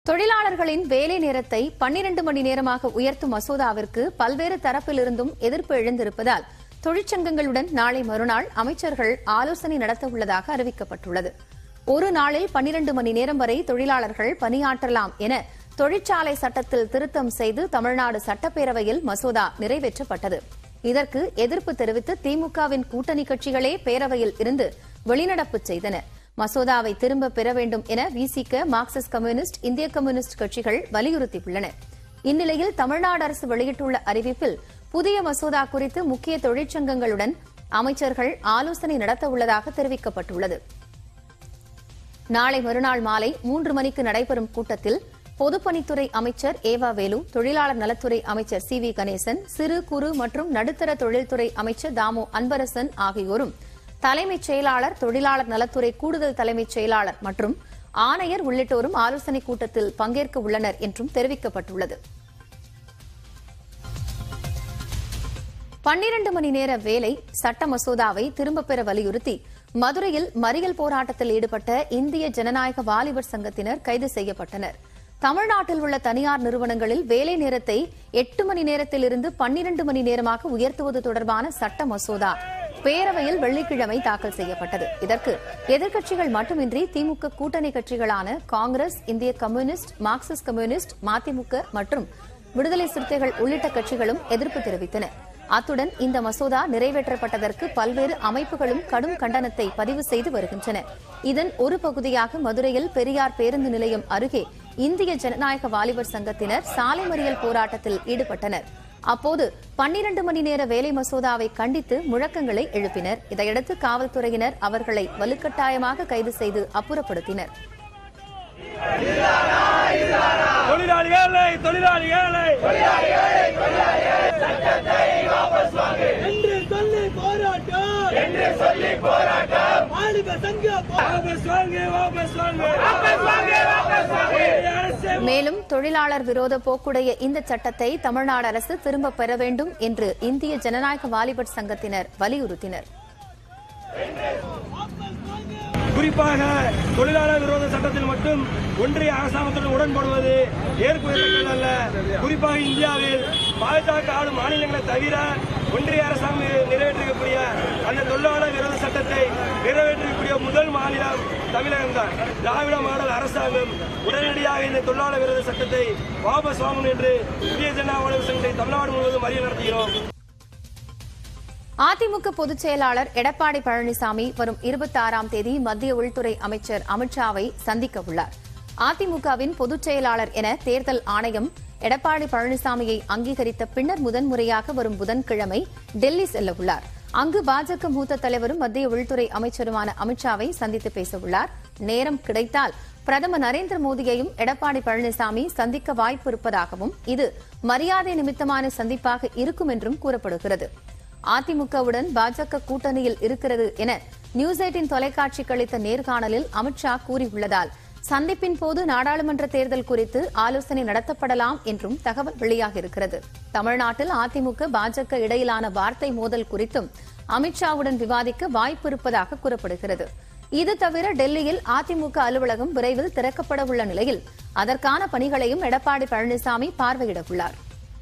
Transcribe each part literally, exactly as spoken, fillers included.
தொழிலாளர்களின் வேலை நேரத்தை பன்னிரண்டு மணி நேரமாக உயர்த்தும் மசோதாவிற்கு பல்வேறு தரப்பிலிருந்தும் எதிர்ப்பு எழுந்திருப்பதால் தொழிற்சங்கங்களுடன் நாளை மறுநாள் அமைச்சர்கள் ஆலோசனை நடத்தவுள்ளதாக அறிவிக்கப்பட்டுள்ளது. ஒரு நாளில் பன்னிரண்டு மணி நேரம் வரை தொழிலாளர்கள் பணியாற்றலாம் என தொழிற்சாலை சட்டத்தில் திருத்தம் செய்து தமிழ்நாடு சட்டப்பேரவையில் மசோதா நிறைவேற்றப்பட்டது. இதற்கு எதிர்ப்பு தெரிவித்து திமுகவின் கூட்டணி கட்சிகளே பேரவையில் இருந்து வெளிநடப்பு செய்தன. மசோதாவை திரும்பப் பெற வேண்டும் என விசிக, மார்க்சிஸ்ட் கம்யூனிஸ்ட், இந்திய கம்யூனிஸ்ட் கட்சிகள் வலியுறுத்தியுள்ளன. இந்நிலையில் தமிழ்நாடு அரசு வெளியிட்டுள்ள அறிவிப்பில் புதிய மசோதா குறித்து முக்கிய தொழிற்சங்கங்களுடன் அமைச்சர்கள் ஆலோசனை நடத்தவுள்ளதாக தெரிவிக்கப்பட்டுள்ளது. நாளை மறுநாள் மாலை மூன்று மணிக்கு நடைபெறும் கூட்டத்தில் பொதுப்பணித்துறை அமைச்சர் ஏவா வேலு, தொழிலாளர் நலத்துறை அமைச்சர் சி வி கணேசன், சிறு குறு மற்றும் நடுத்தர தொழில்துறை அமைச்சர் தாமு அன்பரசன் ஆகியோரும், தலைமைச் செயலாளர், தொழிலாளர் நலத்துறை கூடுதல் தலைமைச் செயலாளர் மற்றும் ஆணையர் உள்ளிட்டோரும் ஆலோசனைக் கூட்டத்தில் பங்கேற்க உள்ளனர் என்றும் தெரிவிக்கப்பட்டுள்ளது. பன்னிரண்டு மணி நேர வேலை சட்ட மசோதாவை திரும்பப் பெற வலியுறுத்தி மதுரையில் மறியல் போராட்டத்தில் ஈடுபட்ட இந்திய ஜனநாயக வாலிபர் சங்கத்தினர் கைது செய்யப்பட்டனர். தமிழ்நாட்டில் உள்ள தனியார் நிறுவனங்களில் வேலை நேரத்தை எட்டு மணி நேரத்திலிருந்து பன்னிரண்டு மணி நேரமாக உயர்த்துவது தொடர்பான சட்ட மசோதா பேரவையில் வெள்ளிக்கிழமை தாக்கல் செய்யப்பட்டது. இதற்கு எதிர்க்கட்சிகள் மட்டுமின்றி திமுக கூட்டணி கட்சிகளான காங்கிரஸ், இந்திய கம்யூனிஸ்ட், மார்க்சிஸ்ட் கம்யூனிஸ்ட், மதிமுக மற்றும் விடுதலை சிறுத்தைகள் உள்ளிட்ட கட்சிகளும் எதிர்ப்பு தெரிவித்தன. அத்துடன் இந்த மசோதா நிறைவேற்றப்பட்டதற்கு பல்வேறு அமைப்புகளும் கடும் கண்டனத்தை பதிவு செய்து வருகின்றன. இதன் ஒரு பகுதியாக மதுரையில் பெரியார் பேருந்து நிலையம் அருகே இந்திய ஜனநாயக வாலிபர் சங்கத்தினர் சாலை மறியல் போராட்டத்தில் ஈடுபட்டனர். அப்போது பன்னிரண்டு மணி நேர வேலை மசோதாவை கண்டித்து முழக்கங்களை எழுப்பினர். இதையடுத்து காவல்துறையினர் அவர்களை வலுக்கட்டாயமாக கைது செய்து அப்புறப்படுத்தினர். மேலும் தொழிலாளர் விரோத போக்குடைய இந்த சட்டத்தை தமிழ்நாடு அரசு திரும்பப் பெற வேண்டும் என்று இந்திய ஜனநாயக வாலிபர் சங்கத்தினர் வலியுறுத்தினர். குறிப்பாக தொழிலாளர் விரோத சட்டத்தில் மட்டும் ஒன்றிய அரசாங்கத்துடன் உடன்படுவது ஏற்கனவே அல்ல. குறிப்பாக இந்தியாவில் பாஜக ஆளும் மாநிலங்களை தவிர ஒன்றிய அரசாங்கம் நிறைவேற்றக்கூடிய அந்த தொழிலாளர் விரோத சட்டத்தை நிறைவேற்றக்கூடிய முதல் மாநிலம் தமிழகம்தான். திராவிட மாடல் அரசாங்கம் உடனடியாக இந்த தொழிலாளர் விரோத சட்டத்தை வாபஸ் வாங்கும் என்று இந்திய ஜனநாயக வாலிபர் சங்கத்தை தமிழ்நாடு முழுவதும் மறியல் நடத்துகிறோம். அதிமுக பொதுச் செயலாளர் எடப்பாடி பழனிசாமி வரும் இருபத்தி ஆறாம் தேதி மத்திய உள்துறை அமைச்சர் அமித்ஷாவை சந்திக்க உள்ளார். அதிமுகவின் பொதுச் செயலாளர் என தேர்தல் ஆணையம் எடப்பாடி பழனிசாமியை அங்கீகரித்த பின்னர் முதன்முறையாக வரும் புதன்கிழமை டெல்லி செல்ல உள்ளார். அங்கு பாஜக மூத்த தலைவரும் மத்திய உள்துறை அமைச்சருமான அமித்ஷாவை சந்தித்து பேச உள்ளார். நேரம் கிடைத்தால் பிரதமர் நரேந்திர மோடியையும் எடப்பாடி பழனிசாமி சந்திக்க வாய்ப்பு இருப்பதாகவும் இது மரியாதை நிமித்தமான சந்திப்பாக இருக்கும் என்றும் கூறப்படுகிறது. அதிமுகவுடன் பாஜக கூட்டணியில் இருக்கிறது என நியூஸ் எய்ட்டீன் தொலைக்காட்சிக்கு அளித்த நேர்காணலில் அமித்ஷா கூறியுள்ளதால் சந்திப்பின் போது நாடாளுமன்ற தேர்தல் குறித்து ஆலோசனை நடத்தப்படலாம் என்றும் தகவல் வெளியாகியிருக்கிறது. தமிழ்நாட்டில் அதிமுக, பாஜக இடையிலான வார்த்தை மோதல் குறித்தும் அமித்ஷாவுடன் விவாதிக்க வாய்ப்பு இருப்பதாக கூறப்படுகிறது. இது தவிர டெல்லியில் அதிமுக அலுவலகம் விரைவில் திறக்கப்பட உள்ள நிலையில் அதற்கான பணிகளையும் எடப்பாடி பழனிசாமி பார்வையிட உள்ளார்.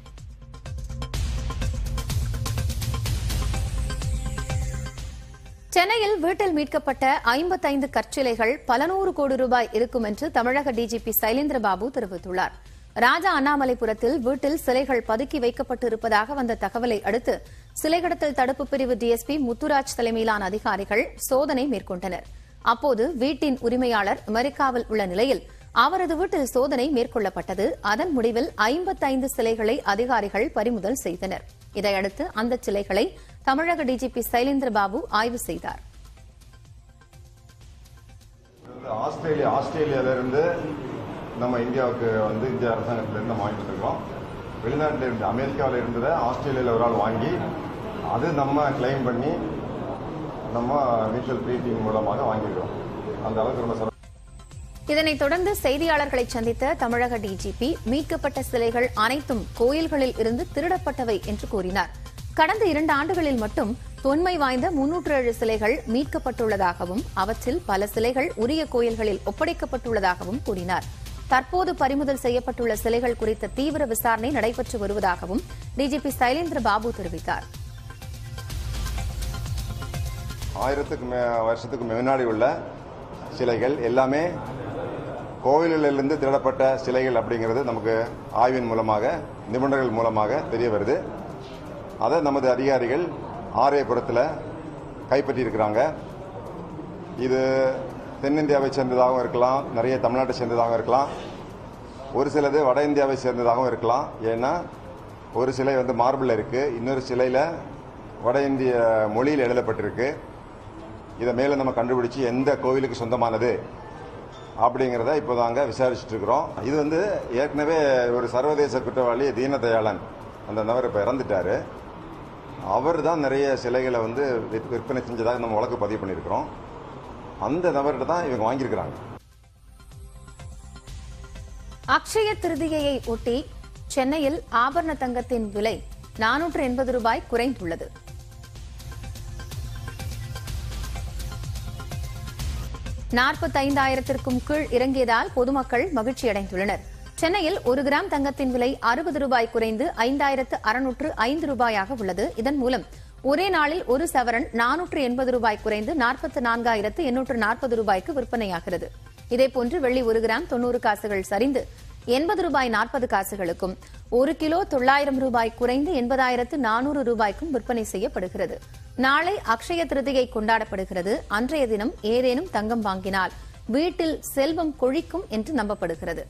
சென்னையில் வீட்டில் மீட்கப்பட்ட ஐம்பத்தைந்து கற்சிலைகள் பல நூறு கோடி ரூபாய் இருக்கும் என்று தமிழக டிஜிபி சைலேந்திரபாபு தெரிவித்துள்ளார். ராஜா அண்ணாமலைபுரத்தில் வீட்டில் சிலைகள் பதுக்கி வைக்கப்பட்டிருப்பதாக வந்த தகவலை அடுத்து சிலை கடத்தல் தடுப்பு பிரிவு டிஎஸ்பி முத்துராஜ் தலைமையிலான அதிகாரிகள் சோதனை மேற்கொண்டனர். அப்போது வீட்டின் உரிமையாளர் அமெரிக்காவில் உள்ள நிலையில் அவரது வீட்டில் சோதனை மேற்கொள்ளப்பட்டது. அதன் முடிவில் ஐம்பத்தைந்து சிலைகளை அதிகாரிகள் பறிமுதல் செய்தனர். இதையடுத்து அந்த சிலைகளை தமிழக டிஜிபி சைலேந்திரபாபு ஆய்வு செய்தார். ஆஸ்திரேலியா ஆஸ்திரேலியாவிலிருந்து நம்ம இந்தியாவுக்கு வந்து இந்திய அரசாங்கத்திலிருந்து நம்ம வாங்கிட்டு இருக்கோம். வெளிநாட்டில் இருந்து அமெரிக்காவில் இருந்ததை ஆஸ்திரேலியாவில் ஒரு ஆள் வாங்கி அது நம்ம கிளைம் பண்ணி நம்ம மியூச்சுவல் ப்ரீட்டிங் மூலமாக வாங்கியிருக்கோம். அந்த அளவுக்கு ரொம்ப. இதனைத் தொடர்ந்து செய்தியாளர்களை சந்தித்த தமிழக டிஜிபி மீட்கப்பட்ட சிலைகள் அனைத்தும் கோயில்களில் இருந்து திருடப்பட்டவை என்று கூறினார். கடந்த இரண்டு ஆண்டுகளில் மட்டும் தொன்மை வாய்ந்த முன்னூற்று ஏழு சிலைகள் மீட்கப்பட்டுள்ளதாகவும் அவற்றில் பல சிலைகள் உரிய கோயில்களில் ஒப்படைக்கப்பட்டுள்ளதாகவும் கூறினார். தற்போது பறிமுதல் செய்யப்பட்டுள்ள சிலைகள் குறித்த தீவிர விசாரணை நடைபெற்று வருவதாகவும் டிஜிபி சைலேந்திர பாபு தெரிவித்தார். ஆயிரத்துக்கு வருஷத்துக்கு முன்னாடி உள்ள சிலைகள் எல்லாமே கோவிலிலிருந்து திருடப்பட்ட சிலைகள் அப்படிங்கிறது நமக்கு ஆய்வின் மூலமாக, நிபுணர்கள் மூலமாக தெரிய வருது. அதை நமது அதிகாரிகள் ஆரியபுரத்தில் கைப்பற்றியிருக்கிறாங்க. இது தென்னிந்தியாவை சேர்ந்ததாகவும் இருக்கலாம், நிறைய தமிழ்நாட்டை சேர்ந்ததாகவும் இருக்கலாம், ஒரு சிலது வட இந்தியாவை சேர்ந்ததாகவும் இருக்கலாம். ஏன்னா ஒரு சிலை வந்து மார்பிள் இருக்குது, இன்னொரு சிலையில் வட இந்திய மொழியில் எழுதப்பட்டிருக்கு. இதை மேலே நம்ம கண்டுபிடிச்சி எந்த கோவிலுக்கு சொந்தமானது அப்படிங்கிறத இப்போ தாங்க விசாரிச்சுட்டு இருக்கிறோம். இது வந்து ஏற்கனவே ஒரு சர்வதேச குற்றவாளி தீனதயாளன், அந்த நபர் இப்போ இறந்துட்டார். அவர் தான் நிறைய சிலைகளை வந்து விற்பனை செஞ்சதாக நம்ம வழக்கு பதிவு பண்ணியிருக்கிறோம். அந்த நபர்கிட்ட தான் இவங்க வாங்கியிருக்கிறாங்க. அக்ஷய திருதிகையை ஒட்டி சென்னையில் ஆபரண தங்கத்தின் விலை நானூற்று எண்பது ரூபாய் குறைந்துள்ளது. நாற்பத்தைந்தாயிரத்திற்கும் கீழ் இறங்கியதால் பொதுமக்கள் மகிழ்ச்சியடைந்துள்ளனர். சென்னையில் ஒரு கிராம் தங்கத்தின் விலை அறுபது ரூபாய் குறைந்து ஐந்தாயிரத்து அறுநூற்று ஐந்து ரூபாயாக உள்ளது. இதன் மூலம் ஒரே நாளில் ஒரு சவரன் நானூற்று எண்பது ரூபாய் குறைந்து நாற்பத்தி நான்காயிரத்து எண்ணூற்று நாற்பது ரூபாய்க்கு விற்பனையாகிறது. இதேபோன்று வெள்ளி ஒரு கிராம் தொன்னூறு காசுகள் சரிந்து எண்பது ரூபாய் நாற்பது காசுகளுக்கும், ஒரு கிலோ தொள்ளாயிரம் ரூபாய் குறைந்து எண்பதாயிரத்து நானூறு ரூபாய்க்கும் விற்பனை செய்யப்படுகிறது. நாளை அக்ஷய திருதிகை கொண்டாடப்படுகிறது. அன்றைய தினம் ஏதேனும் தங்கம் வாங்கினால் வீட்டில் செல்வம் கொழிக்கும் என்று நம்பப்படுகிறது.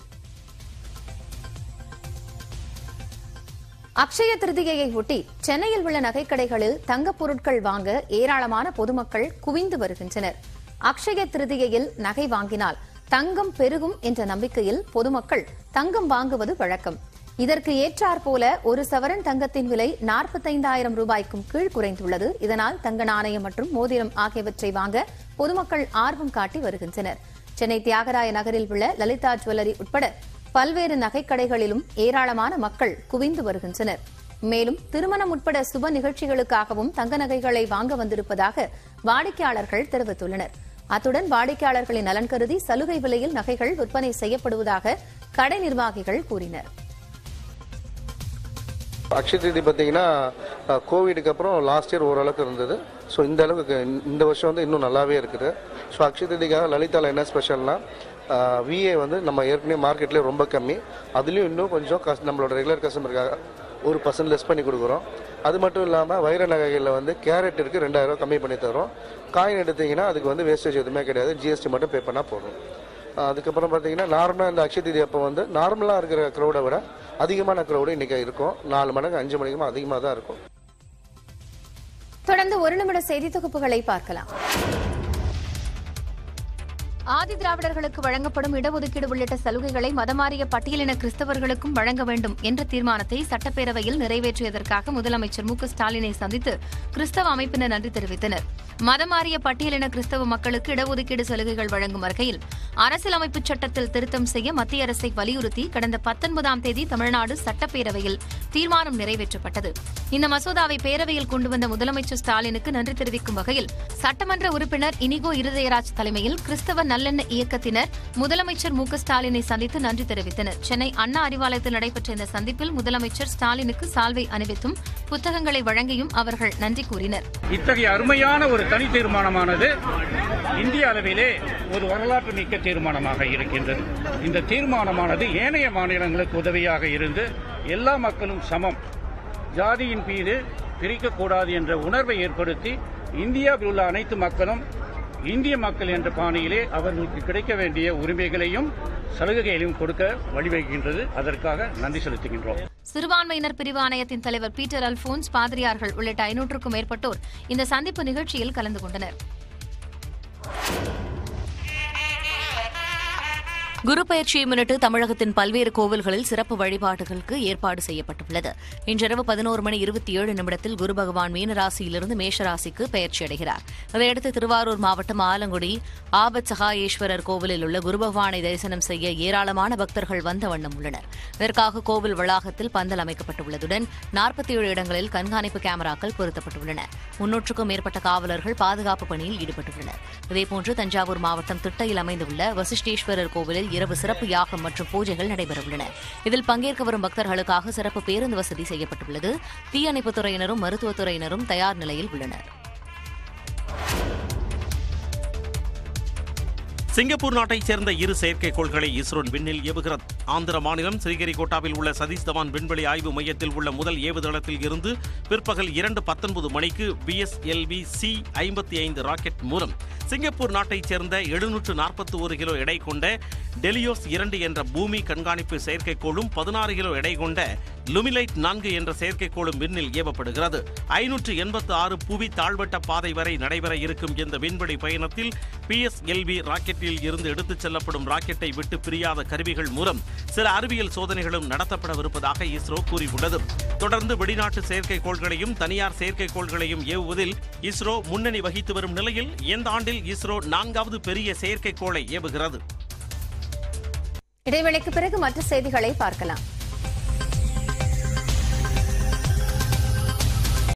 அக்ஷய திருதிகையை ஒட்டி சென்னையில் உள்ள நகைக்கடைகளில் தங்கப் பொருட்கள் வாங்க ஏராளமான பொதுமக்கள் குவிந்து வருகின்றனர். அக்ஷய திருதிகையில் நகை வாங்கினால் தங்கம் பெருகும் என்ற நம்பிக்கையில் பொதுமக்கள் தங்கம் வாங்குவது வழக்கம். இதற்கு ஏற்றாற் போல ஒரு சவரன் தங்கத்தின் விலை நாற்பத்தைந்தாயிரம் ரூபாய்க்கும் கீழ் குறைந்துள்ளது. இதனால் தங்க நாணயம் மற்றும் மோதிரம் ஆகியவற்றை வாங்க பொதுமக்கள் ஆர்வம் காட்டி வருகின்றனர். சென்னை தியாகராய நகரில் உள்ள லலிதா ஜுவல்லரி உட்பட பல்வேறு நகைக்கடைகளிலும் ஏராளமான மக்கள் குவிந்து வருகின்றனர். மேலும் திருமணம் உட்பட சுப நிகழ்ச்சிகளுக்காகவும் தங்க நகைகளை வாங்க வந்திருப்பதாக வாடிக்கையாளர்கள் தெரிவித்துள்ளனர். அத்துடன் வாடிக்கையாளர்களின் நலன் கருதி சலுகை விலையில் நகைகள் விற்பனை செய்யப்படுவதாக கடை நிர்வாகிகள் கூறினர். அக்ஷய திருதி பார்த்தீங்கன்னா கோவிடுக்கு அப்புறம் லாஸ்ட் இயர் ஓரளவுக்கு இருந்தது. ஸோ இந்த அளவுக்கு இந்த வருஷம் வந்து இன்னும் நல்லாவே இருக்குது. ஸோ அக்ஷய திருதிக்காக லலிதாவில் என்ன ஸ்பெஷல்னா, விஏ வந்து நம்ம ஏற்கனவே மார்க்கெட்லேயே ரொம்ப கம்மி, அதுலேயும் இன்னும் கொஞ்சம் நம்மளோட ரெகுலர் கஸ்டமருக்காக ஒரு பர்சன்ட் லெஸ் பண்ணி கொடுக்குறோம். அது மட்டும் இல்லாமல் வைர நகைகளில் வந்து கேரட் இருக்குது, ரெண்டாயிரம் ரூபா கம்மி பண்ணி தரோம். காயின் எடுத்தீங்கன்னா அதுக்கு வந்து வேஸ்டேஜ் எதுவுமே கிடையாது, ஜிஎஸ்டி மட்டும் பே பண்ணால் போதும். அதுக்கப்புறம் பார்த்தீங்கன்னா நார்மலாக இந்த அக்ஷய திருதி அப்போ வந்து நார்மலாக இருக்கிற க்ரௌடை விட அதிகமான க்ரௌடு இன்னைக்கு இருக்கும். நாலு மணிக்கு அஞ்சு மணிக்குமா அதிகமாக தான் இருக்கும். தொடர்ந்து ஒரு நிமிட செய்தி தொகுப்புகளை பார்க்கலாம். ஆதி திராவிடர்களுக்கு வழங்கப்படும் இடஒதுக்கீடு உள்ளிட்ட சலுகைகளை மதமாறிய பட்டியலின கிறிஸ்தவர்களுக்கும் வழங்க வேண்டும் என்ற தீர்மானத்தை சட்டப்பேரவையில் நிறைவேற்றியதற்காக முதலமைச்சர் மு க ஸ்டாலினை சந்தித்து கிறிஸ்தவ அமைப்பினர் நன்றி தெரிவித்தனர். மதமாறிய பட்டியலின கிறிஸ்தவ மக்களுக்கு இடஒதுக்கீடு சலுகைகள் வழங்கும் வகையில் அரசியலமைப்பு சட்டத்தில் திருத்தம் செய்ய மத்திய அரசை வலியுறுத்தி கடந்த பத்தொன்பதாம் தேதி தமிழ்நாடு சட்டப்பேரவையில் தீர்மானம் நிறைவேற்றப்பட்டது. இந்த மசோதாவை பேரவையில் கொண்டு வந்த முதலமைச்சர் ஸ்டாலினுக்கு நன்றி தெரிவிக்கும் வகையில் சட்டமன்ற உறுப்பினர் இனிகோ இருதயராஜ் தலைமையில் கிறிஸ்தவ நல்லெண்ண இயக்கத்தினர் முதலமைச்சர் மு க ஸ்டாலினை சந்தித்து நன்றி தெரிவித்தனர். சென்னை அண்ணா அறிவாலயத்தில் நடைபெற்ற இந்த சந்திப்பில் முதலமைச்சர் ஸ்டாலினுக்கு சால்வை அணிவித்தும் புத்தகங்களை வழங்கியும் அவர்கள் நன்றி கூறினர். இத்தகைய அருமையான ஒரு தனி தீர்மானமானது இந்திய அளவிலே ஒரு வரலாற்று மிக்க தீர்மானமாக இருக்கின்றது. இந்த தீர்மானமானது ஏனைய மாநிலங்களுக்கு உதவியாக இருந்து எல்லா மக்களும் சமம், ஜாதியின் மீது பிரிக்கக்கூடாது என்ற உணர்வை ஏற்படுத்தி இந்தியாவில் உள்ள அனைத்து மக்களும் இந்திய மக்கள் என்ற பாணியிலே அவர்களுக்கு கிடைக்க வேண்டிய உரிமைகளையும் சலுகைகளையும் கொடுக்க வழிவகுக்கின்றது. அதற்காக நன்றி செலுத்துகின்றோம். சிறுபான்மையினர் பிரிவு ஆணையத்தின் தலைவர் பீட்டர் அல்போன்ஸ், பாதிரியார்கள் உள்ளிட்ட ஐநூற்றுக்கும் மேற்பட்டோர் இந்த சந்திப்பு நிகழ்ச்சியில் கலந்து கொண்டனர். குரு பயிற்சியை முன்னிட்டு தமிழகத்தின் பல்வேறு கோவில்களில் சிறப்பு வழிபாடுகளுக்கு ஏற்பாடு செய்யப்பட்டுள்ளது. இன்றிரவு பதினோரு மணி இருபத்தி ஏழு நிமிடத்தில் குரு பகவான் மீனராசியிலிருந்து மேஷராசிக்கு பயிற்சியடைகிறார். இதையடுத்து திருவாரூர் மாவட்டம் ஆலங்குடி ஆபத் சகாயேஸ்வரர் கோவிலில் உள்ள குரு பகவானை தரிசனம் செய்ய ஏராளமான பக்தர்கள் வந்த வண்ணம் உள்ளனர். இதற்காக கோவில் வளாகத்தில் பந்தல் அமைக்கப்பட்டுள்ளதுடன் நாற்பத்தி ஏழு இடங்களில் கண்காணிப்பு கேமராக்கள் பொருத்தப்பட்டுள்ளன. முன்னூற்றுக்கும் மேற்பட்ட காவலர்கள் பாதுகாப்பு பணியில் ஈடுபட்டுள்ளனர். இதேபோன்று தஞ்சாவூர் மாவட்டம் திட்டையில் அமைந்துள்ள வசிஷ்டேஸ்வரர் கோவிலில் இரவு சிறப்பு யாகம் மற்றும் பூஜைகள் நடைபெறவுள்ளன. இதில் பங்கேற்க வரும் பக்தர்களுக்காக சிறப்பு பேருந்து வசதி செய்யப்பட்டுள்ளது. தீயணைப்புத் துறையினரும் மருத்துவத்துறையினரும் தயார் நிலையில் உள்ளனர். சிங்கப்பூர் நாட்டைச் சேர்ந்த இரு செயற்கைக்கோள்களை இஸ்ரோ விண்ணில் ஏவுகிறது. ஆந்திர மாநிலம் ஸ்ரீஹரிகோட்டாவில் உள்ள சதீஷ் தவான் விண்வெளி ஆய்வு மையத்தில் உள்ள முதல் ஏவுதளத்தில் இருந்து பிற்பகல் இரண்டு பத்தொன்பது மணிக்கு P S L V C ஐம்பத்தி ஐந்து ராக்கெட் மூலம் சிங்கப்பூர் நாட்டைச் சேர்ந்த எழுநூற்று நாற்பத்தி ஒரு கிலோ எடை கொண்ட டெலியோஸ் இரண்டு என்ற பூமி கண்காணிப்பு செயற்கைக்கோளும் பதினாறு கிலோ எடை கொண்ட லுமிலைட் நான்கு என்ற செயற்கைக்கோளும் விண்ணில் ஏவப்படுகிறது. ஐநூற்று எண்பத்தி ஆறு புவி தாழ்வட்ட பாதை வரை நடைபெற இருக்கும் இந்த விண்வெளி பயணத்தில் பி எஸ் எல் வி ராக்கெட்டில் இருந்து எடுத்துச் செல்லப்படும் ராக்கெட்டை விட்டு பிரியாத கருவிகள் மூலம் சில அறிவியல் சோதனைகளும் நடத்தப்படவிருப்பதாக இஸ்ரோ கூறியுள்ளது. தொடர்ந்து வெளிநாட்டு செயற்கைக்கோள்களையும் தனியார் செயற்கைக்கோள்களையும் ஏவுவதில் இஸ்ரோ முன்னணி வகித்து வரும் நிலையில் இந்த ஆண்டில் இஸ்ரோ நான்காவது பெரிய செயற்கைக்கோளை ஏவுகிறது. இடைவேளைக்கு பிறகு மற்ற செய்திகளை பார்க்கலாம்.